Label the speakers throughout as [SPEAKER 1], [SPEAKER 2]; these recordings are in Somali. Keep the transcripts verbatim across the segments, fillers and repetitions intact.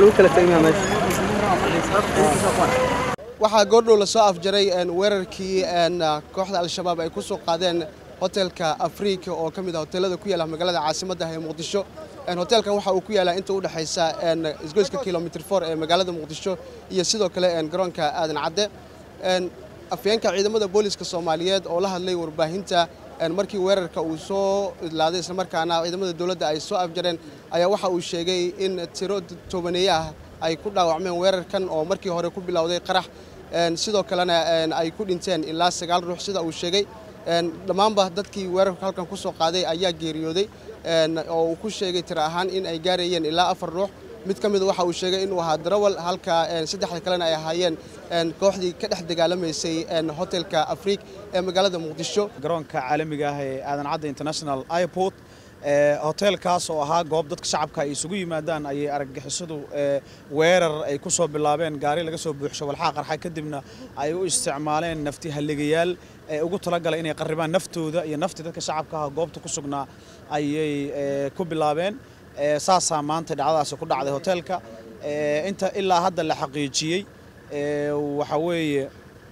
[SPEAKER 1] lagu kala tagay meesha
[SPEAKER 2] waxaa goordhow la soo afjaray weerarkii kooxda al-shabaab ay ku soo qaadeen hotelka Afrika oo ka mid ah hoteelada ku yaala magaalada caasimadda ee Muqdisho hotelkan waxa uu ku yaalaa inta u dhaxaysa isgoyska kilometer four ee magaalada Muqdisho iyo sidoo kale garoonka Aadan Cadde afyeenka ciidamada booliska Soomaaliyeed oo la hadlay warbaahinta markii weerarka uu soo idlaaday isla markaana ciidamada dawladda ay soo afjareen ayaa waxa uu sheegay in tiro tobaneeyo ah ay ku dhaawacmeen weerarkan oo markii hore ku bilowday qarax sidoo kalena ay ku dhinteen ilaa sagaal ruux sida uu sheegay dhammaanba dadkii weerarka halkan ku soo qaaday ayaa geeriyooday oo uu ku sheegay tiro ahaan in ay gaarayeen ilaa afar ruux mid ka mid waxa uu sheegay inuu ahaa darawal halka saddexda kalena ay ahaayeen kooxdii ka dhex dagaalamaysay hotelka Afrika ee magaalada Muqdisho
[SPEAKER 3] garoonka caalamiga ah ee Aadan Cadde International Airport hotelkaas oo ahaa goob dadka shacabka ay isugu yimaadaan ayay argagixisadu weerar ay ku soo bilaabeen gaari laga soo buuxsho walxaaq qarxa kadibna ay u isticmaaleen nafti haligayaal ee ugu talagalay inay qarribaan naftooda iyo nafti dadka shacabka ah goobta ku sugnaa ayay ku bilaabeen saasa maanta dhacdaas ku dhacday hotelka inta ilaa hadda la xaqiijiyay waxa weeye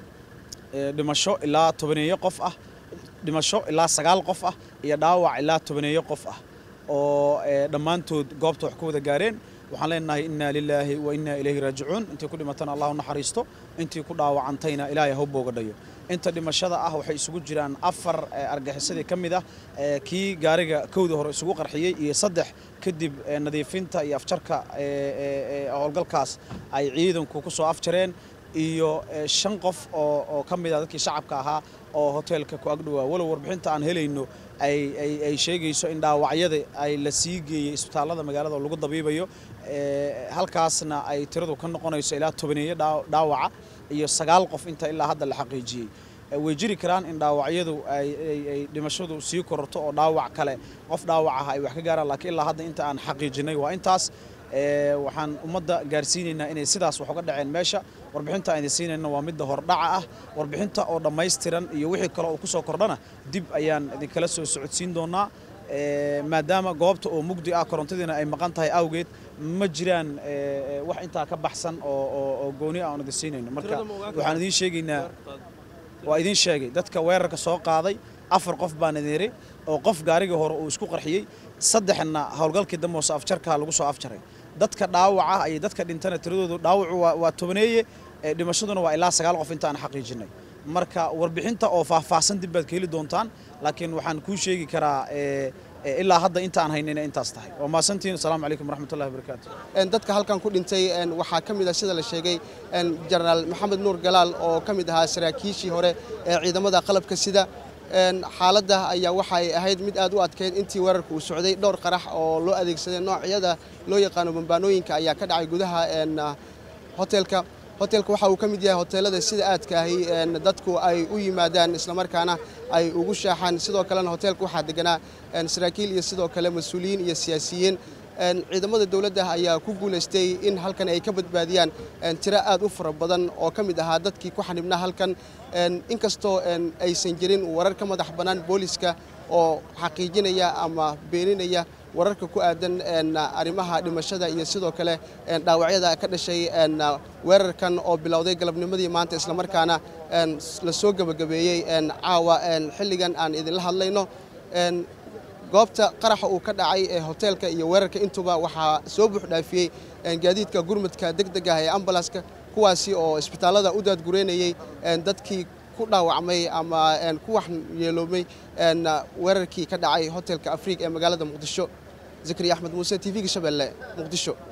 [SPEAKER 3] dhimasho ilaa tobaneeyo qof ah dhimasho ilaa sagaal qof ah iyo dhaawac ilaa tobaneeyo qof ah oo dhammaantood goobta wax ku wada gaareen waxaan leenahay inna lillahi wa inna ilayhi raaji'uun intii ku dhimatana Allahu naxariisto intii ku dhaawacantayna Ilaahay ha booga dhayo inta dhimashada ah waxay isugu jiraan afar argaxisadii kamid ah kii gaariga kowda hore isugu qarxiyay iyo saddex kadib nadiifinta iyo afjarka howlgalkaas ay ciidanku ku soo afjareen iyo shan qof oo oo kamid ah dadkii shacabka ahaa oo hotelka ku agdhowa walow warbixinta aan helayno ay ay ay sheegayso in dhaawacyada ay la sii geeyay isbitaalada magaalada lagu dabiibayo halkaasna ay tiradu ka noqonayso ilaa tobaneeyo dhaawaca iyo sagaal qof inta ilaa hadda la xaqiijiyay way jiri karaan in dhaawacyadu ay ay dhimashadu sii kororto oo dhaawac kale qof dhaawac ah ay wax ka gaaraan laakiin ilaa hadda inta aan xaqiijinay waa intaas waxaan ummadda gaarsiinaynaa inay sidaas wax uga dhaceen meesha warbixinta aan siinayna waa mid hordhaca ah warbixinta oo dhameystiran iyo wixii kale oo ku soo kordhana dib ayaan idin kala soo socodsiin doonaa maadaama goobta oo mugdi ah korontadina ay maqan tahay awgeed ma jiraan wax inta ka baxsan oo oo gooni ah oo idin siinayno marka waxaan idin sheegaynaa waa idin sheegay dadka weerarka soo qaaday afar qof baan idin oo qof gaariga hore uu isku qarxiyay saddexna howlgalkii dambe oo afjarka lagu soo afjaray dadka dhaawaca ay dadka dhintana tiradoodu dhaawacu waa tobaneeye dhimashaduna waa ilaa sagaal qof inta aan xaqiijinay marka warbixinta oo faahfaahsan dib baad ka heli doontaan laakiin waxaan ku sheegi karaa ilaa hadda inta aan haynayna intaas tahay waa maasantiin assalaamu calaykum waraxmatullaahi wabarakaatuh
[SPEAKER 2] dadka halkan ku dhintay waxaa ka mid ah sida la sheegay jenaraal maxamed nuur galaal oo ka mid ahaa saraakiishii hore ee ciidamada qalabka sida xaaladda ayaa waxay ahayd mid aad u adkeyd intii weerarku uu socday dhowr qarax oo loo adeegsaday noocyada loo yaqaano bambaanooyinka ayaa ka dhacay gudaha hotelka hotelka waxa uu ka mid yahay hoteelada sida aadka ahi dadku ay u yimaadaan isla markaana ay ugu shaaxaan sidoo kalena hotelka waxaa deganaa saraakiil iyo sidoo kale mas'uuliyiin iyo siyaasiyiin ciidamada dawladda ayaa ku guuleystay in halkan ay ka badbaadiyaan tiro aad u fara badan oo ka mid ahaa dadkii ku xanibnaa halkan inkastoo aysan jirin warar ka madax bannaan booliska oo xaqiijinaya ama beeninaya wararka ku aadan arrimaha dhimashada iyo sidoo kale dhaawacyada ka dhashay weerarkan oo bilowday galabnimadii maanta isla markaana la soo gabagabeeyay caawa xilligan aan idinla hadlayno goobta qaraxa uu ka dhacay ee hotelka iyo weerarka intuba waxaa soo buux dhaafiyey gaadiidka gurmadka degdega ah ee ambalaska kuwaasi oo isbitaalada u daadgureynayay dadkii ku dhaawacmay ama ku wax yeeloomay weerarkii ka dhacay hotelka Afrika ee magaalada Muqdisho Zakariya Axmed Muuse T V-ga Shabeelle Muqdisho